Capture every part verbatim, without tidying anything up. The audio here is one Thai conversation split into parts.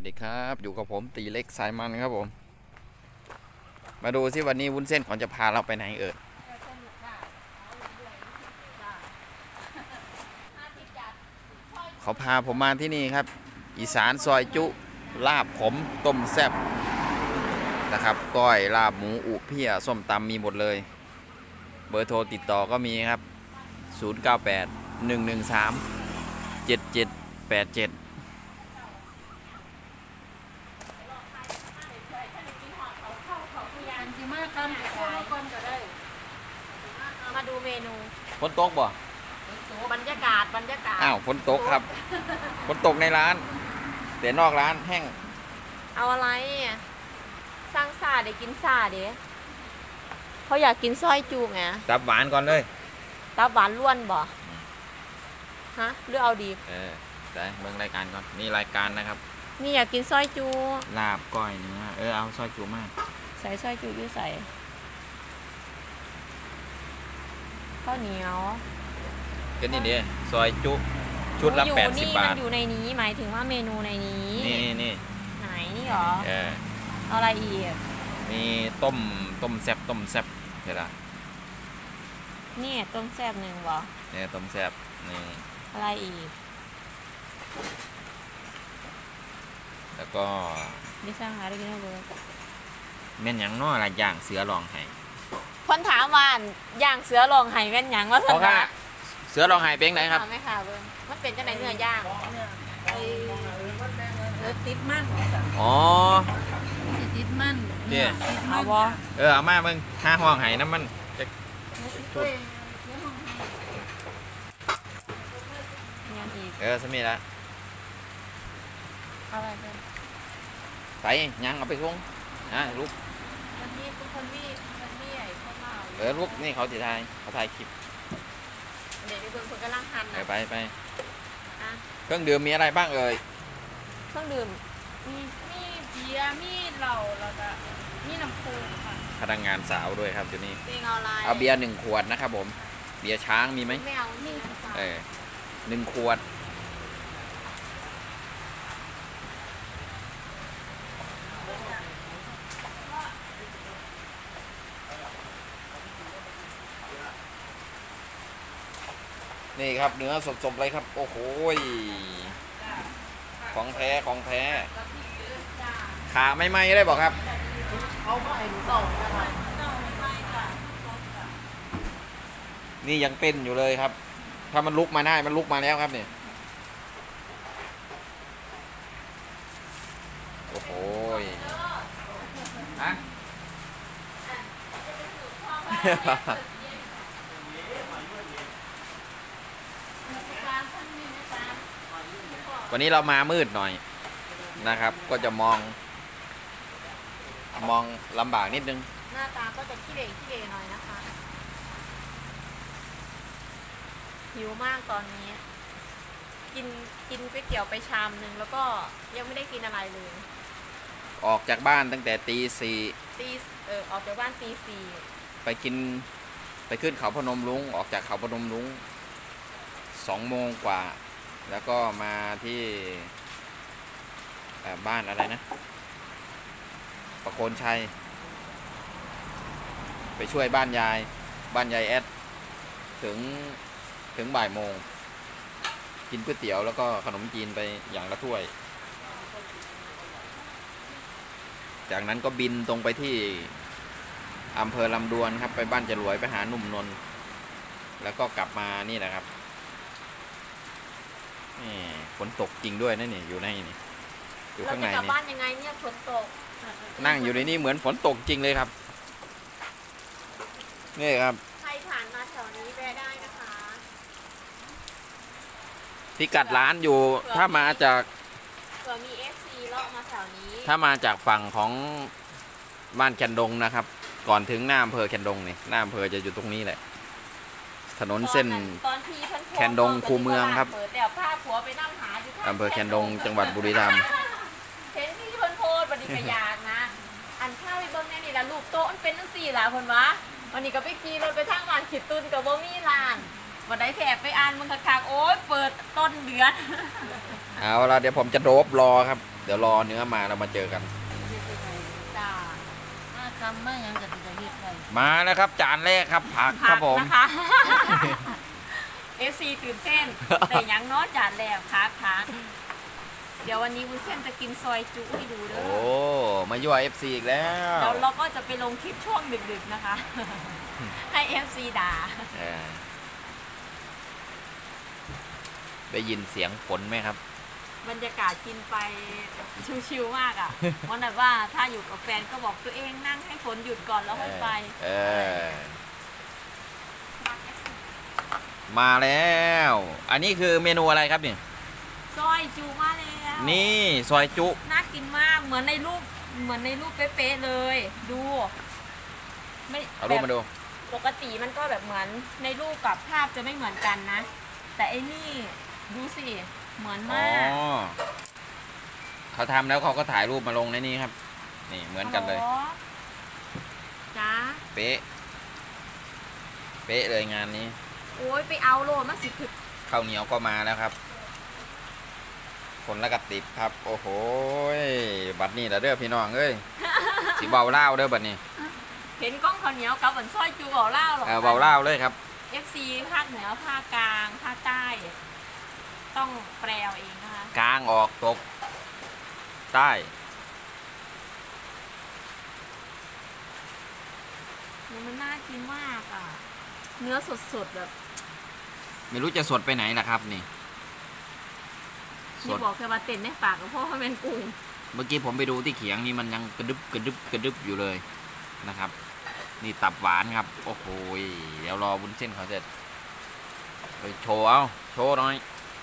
ดีครับอยู่กับผมตีเล็กสายมันครับผมมาดูซิวันนี้วุ้นเส้นเขาจะพาเราไปไหนเอ่ยเขาพาผมมาที่นี่ครับอีสานซอยจุลาบขมต้มแซ่บนะครับก้อยลาบหมูอุเพียส้มตำมีหมดเลยเบอร์โทรติดต่อก็มีครับศูนย์ เก้า แปด หนึ่ง หนึ่ง สาม เจ็ด เจ็ด แปด เจ็ดมาดูเมนูฝนตกบ่บรรยากาศบรรยากาศอ้าวฝนตกครับฝนตกในร้านแต่นอกร้านแห้งเอาอะไรสร้างซาเดี๋ยวกินซาเดี๋ยวเขาอยากกินสร้อยจูไงตับหวานก่อนเลยตับหวานล้วนบ่ฮะหรือเอาดีเออได้เบิ่งรายการก่อนนี่รายการนะครับนี่อยากกินสร้อยจูลาบก้อยเนื้อเออเอาสร้อยจูมากใส่สร้อยจูยืดใส่ข้าวเหนียวก็นี่ดิซอยจุชุดละแปดสิบบาทมันอยู่ในนี้หมายถึงว่าเมนูในนี้นี่นี่นี่ไหนนี่หรอเออเอาอะไรอีกมีต้มต้มแซ่บต้มแซ่บเห็นละนี่ต้มแซ่บหนึ่งบ่เนี่ยต้มแซ่บนี่อะไรอีกแล้วก็ดิสร้างหาได้กินเบอร์แม่นหยังน้ออะไรย่างเสือลองไห้คนถามว่าย่างเสือลองไห้แม่นหยังว่าเพราะว่าเสือลองไห้เป็นไงครับไม่ค่ะเบิ้งมันเป็นจังไหนเนื้อย่างเออติดมันอ๋อติดมันเนี่ยเอาบ่เออเอามาเบิ้งห้าห้องไห้น้ำมันเออสมีละอะไรเป็นไปยังเอาไปส่งอ่ะลูกมันมีเป็นคนมีมันมีไอ้ข้าวเปล่าเออลูกนี่เขาถ่ายเขาถ่ายคลิปเดี๋ยวเบิ่งคนกำลังหั่นไปไปไปเครื่องดื่มมีอะไรบ้างเอ่ยเครื่องดื่มมีมีเบียร์มีเหล้าแล้วก็มีน้ำโค้กค่ะพนักงานสาวด้วยครับอยู่นี่เอาอะไรเอาเบียร์หนึ่งขวดนะครับผมเบียร์ช้างมีไหมไม่เอานี่เออหนึ่งขวดนี่ครับเนื้อสดๆเลยครับโอ้โหของแท้ของแท้ขาไม่ไหม้ได้บอกครับนี่ยังเต้นอยู่เลยครับถ้ามันลุกมาได้มันลุกมาแล้วครับเนี่ยโอ้โหฮะวันนี้เรามามืดหน่อยนะครับก็จะมองมองลำบากนิดนึงหน้าตาก็จะขี้เหร่ขี้เหร่หน่อยนะคะหิวมากตอนนี้กินกินก๋วยเตี๋ยวไปชามนึงแล้วก็ยังไม่ได้กินอะไรเลยออกจากบ้านตั้งแต่ตีสี่ตีเออออกจากบ้านตีสี่ไปกินไปขึ้นเขาพนมรุ้งออกจากเขาพนมรุ้งสองโมงกว่าแล้วก็มาที่บ้านอะไรนะประโคนชัยไปช่วยบ้านยายบ้านยายแอดถึงถึงบ่ายโมงกินก๋วยเตี๋ยวแล้วก็ขนมจีนไปอย่างละถ้วยจากนั้นก็บินตรงไปที่อำเภอลำดวนครับไปบ้านจรวยไปหาหนุ่มนนท์แล้วก็กลับมานี่แหละครับนี่ฝนตกจริงด้วยนะนี่อยู่ในนี่อยู่ข้างในนี่เราจะกลับบ้านยังไงเนี่ยฝนตกนั่งอยู่ในนี่เหมือนฝนตกจริงเลยครับนี่ครับใครผ่านมาแถวนี้แวะได้นะคะพิกัดร้านอยู่ถ้ามาจากเผื่อมี เอฟ ซี เลาะมาแถวนี้ถ้ามาจากฝั่งของบ้านแคนดงนะครับก่อนถึงหน้าอำเภอแคนดงนี่หน้าอำเภอจะอยู่ตรงนี้แหละถนนเส้นแคนดงคูเมืองครับอำเภอแคนดงจังหวัดบุรีรัมย์เห็นที่คนโพสบันนี้กระยากนะอันข้าวไปเบิ้งแน่นี่ละลูกโต๊ะมันเป็นตั้งสี่หล่ะคนวะวันนี้ก็ไปขี่รถไปทางบ้านขีดตุนกับบ่มีลานวันไหนแถบไปอ่านมึงคักๆโอ๊ยเปิดต้นเดือนเอาละเดี๋ยวผมจะโดบรอครับเดี๋ยวรอเนื้อมาเรามาเจอกันจ้ามาคำมายังกับจะเฮ็ดไว้มาแล้วครับจานแรกครับผักคผัรับผมนะคะ เอฟซีตื่นเต้น แต่ยังน้อยจานแล้วค่ะค่ะเดี๋ยววันนี้วุ้นเส้นจะกินซอยจุให้ดูเด้โอ้อมายั่ว เอฟ ซี อีกแล้วแล้วเราก็จะไปลงคลิปช่วงดึกๆนะคะ ให้ เอฟ ซี ด่าเออได้ยินเสียงฝนไหมครับบรรยากาศกินไปชิวๆมากอ่ะ วันนั้นว่าถ้าอยู่กับแฟนก็บอกตัวเองนั่งให้ฝนหยุดก่อนแล้วค่อยไปเออ มาแล้ว อันนี้คือเมนูอะไรครับเนี่ยซอยจูมาแล้วนี่ซอยจุน่ากินมากเหมือนในรูปเหมือนในรูปเป๊ะๆเลย ดูไม่เอารูปมาดูปกติมันก็แบบเหมือนในรูปกับภาพจะไม่เหมือนกันนะ แต่ไอ้นี่ดูสิเหมือนอ๋อมากเขาทำแล้วเขาก็ถ่ายรูปมาลงในนี้ครับ นี่เหมือนกันเลยอ๋อจ้าเป๊ะ เป๊ะเลยงานนี้โอ้ยไปเอาโลมาสิคือข้าวเหนียวก็มาแล้วครับ คนละกับติบครับ โอ้โหยบัดนี้ละเด้อพี่น้องเอ้ย สิเบาเล่าวเด้อบัดนี้เห็นกล้องข้าวเหนียวกับเหมือนซอยจูเบาเล่าหรอกเออเบาเล่าวเลยครับเอฟซีภาคเหนือภาคกลางภาคใต้ ต้องแปลเอาเองนะคะกลางออกตก ใต้มันน่ากินมากอ่ะ เนื้อสดๆแบบไม่รู้จะสดไปไหนล่ะครับนี่ สนี่ดบอกแค่ว่าเต้นในปากกับพ่อเขาเป็นกุ้งเมื่อกี้ผมไปดูที่เขียงนี่มันยังกระดึบกระดึบกระดึบอยู่เลยนะครับ นี่ตับหวานครับ โอ้โหยเดี๋ยวรอวุ้นเส้นเขาจะไปโชว์เอาโชว์หน่อย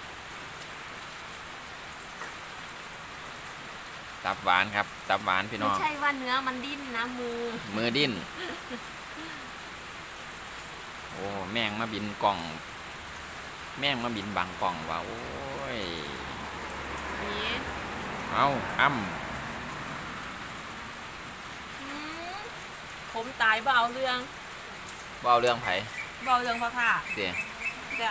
ตับหวานครับ ตับหวานพี่น้ไม่องใช่ว่าเนื้อมันดิ้นนะมือมือดิ้น โอ้แม่งมาบินกล่อง แม่งมาบินบังกล่องว่ะโอ้ยนี่เอาอ้ำอืมผมตายเบเอาเรื่องเบาเรื่องไผเบเอาเรื่องพระค่ะเดี๋ยวแบบ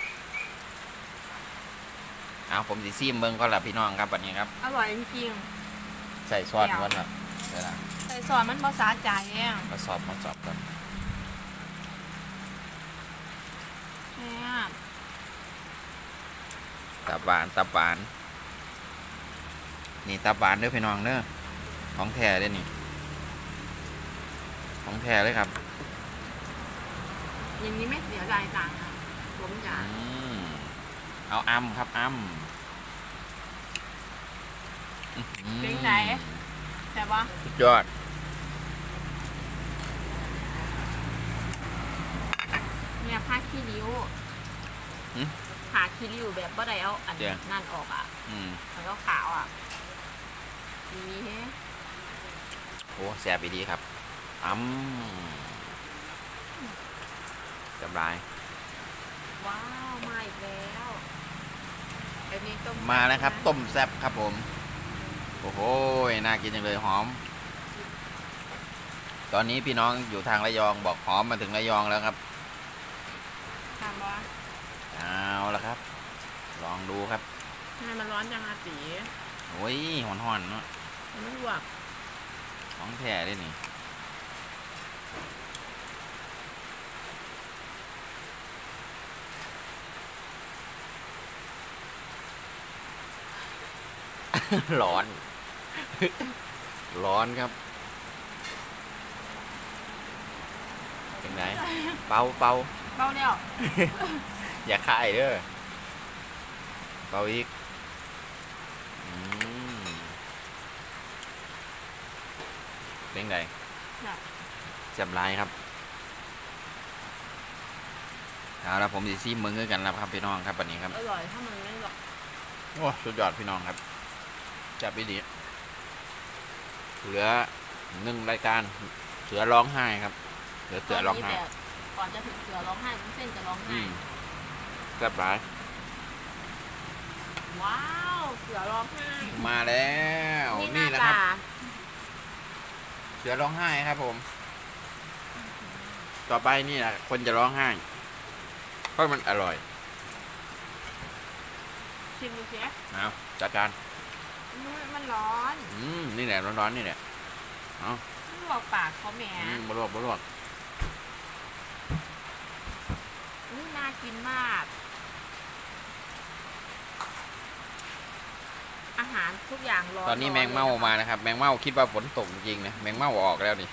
เอาผมสิซีมเบิ้งก็ละพี่น้องครับบัดนี้ครับอร่อยจริงใส่ซอสก่อนครับเดี๋ยวนะๆใส่ซอสมันภาษาใจเองมาสอบมาสอบก่อนเนี่ยตับหวานตับหวาน นี่ตับหวานเด้อพี่น้องเด้อของแท้เด้อนี่ ของแท้เลยครับอย่างนี้ไม่เสียดายตังค์อ่ะผมจ๋าอืมเอาอ้ำครับอ้ำเป็นไหนแต่ว่าสุดยอดเนี่ยผ้าขี้ริ้วหืมผ้าขี้ริ้วแบบบ่ได้เอาอันเดี๋ยวนั่นออกอ่ะอืมมันก็ขาวอ่ะดีเฮ้โอ้แซ่บอีดีครับอ้ำจำลายว้าวมาอีกแล้วอันนี้ต้มมาแล้วครับ ต้มแซ่บครับผม โอ้โหน่ากินจังเลยหอม ตอนนี้พี่น้องอยู่ทางระยองบอกหอมมาถึงระยองแล้วครับทำว่าเอาละครับ ลองดูครับทำไมมันร้อนจังอาตีโอ้ยหอนหอนๆเนาะมันไม่หวกของแท้ด้วยนี่ ร้อน ร้อนครับ เป็นไงเป่าเป่าเบาแล้วอย่าคายเด้อเป่าอีกอืมเป็นไงน่ะจำลายครับเอาละผมจะซีมือกันแล้วครับพี่น้องครับวันนี้ครับอร่อยถ้ามันไม่หวกโอ้สุดยอดพี่น้องครับจับไปดีเหลือหนึ่งรายการเสือร้องไห้ครับเหลือเสือร้องไห้ตนนี้แบบก่อนจะถึงเสือร้องไห้วุ้นเส้นจะร้องอืไห้มแซ่บหลายว้าวเสือร้องไห้มาแล้วนี่หนี่น้าแหละครับตาเสือร้องไห้ครับผม ต่อไปนี่แหละคนจะร้องไห้ เพราะมันอร่อยชิมดูสิเอาจัดการมันมันร้อนอืมนี่แหละร้อนๆนี่แหละเอาลวกปากเขาแหมอืมบลวกบลวกนี่น่ากินมาก อาหารทุกอย่างร้อนตอนนี้แมงเม่ามานะครับ แมงเม่าคิดว่าฝนตกจริงๆนะแมงเม่าออกแล้วนี่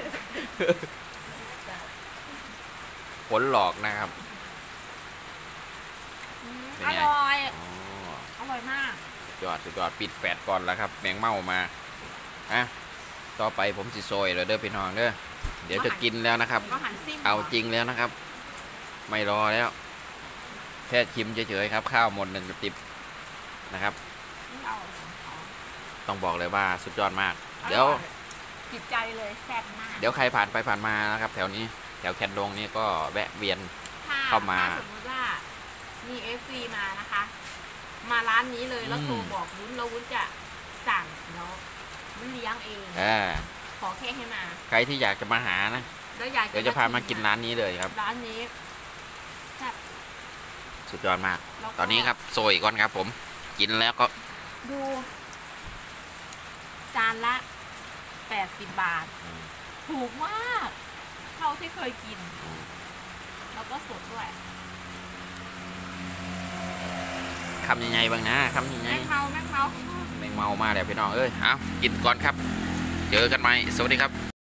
ฝนหลอกนะครับอืมเป็นอไงร่อยอ๋ออร่อยมากสุดยอดสุดยอดปิดแฟดก่อนแล้วครับ แมงเม่ามาอ่ะต่อไปผมสิโซยเลยเด้อพี่น้องเด้อเดี๋ยวจะกินแล้วนะครับก็หั่นซิ่มเอาจริงแล้วนะครับ ไม่รอแล้ว แค่ชิมเฉยๆครับ ข้าวหมดหนึ่งกระติบนะครับไม่เอาของเขาต้องบอกเลยว่าสุดยอดมากอร่อยเดี๋ยวจิตใจเลยแซ่บมากเดี๋ยวใครผ่านไปผ่านมานะครับ แถวนี้แถวแคนดงนี่ก็แวะเวียนถ้าเข้ามาถ้สมมติว่ามีเอฟซีมานะคะ มาร้านนี้เลยแล้วอืมโทรบอกวุ้นแล้ววุ้นจะสั่งเนาะวุ้นเลี้ยงเองอ่าขอแค่ให้มาใครที่อยากจะมาหานะแล้วอยากเดี๋ยวจะพามากินร้านนี้เลยครับร้านนี้แซ่บสุดยอดมากแล้วก็ตอนนี้ครับโซยก่อนครับผม กินแล้วก็ดูจานละแปดสิบบาท ถูกมากเท่าที่เคยกิน แล้วก็สดด้วยคำยังไงบ้างนะคำยังไงแม่งเมาแม่งเมาแมงเมามาแล้วพี่น้องเอ้ยเอากินก่อนครับ เจอกันใหม่สวัสดีครับ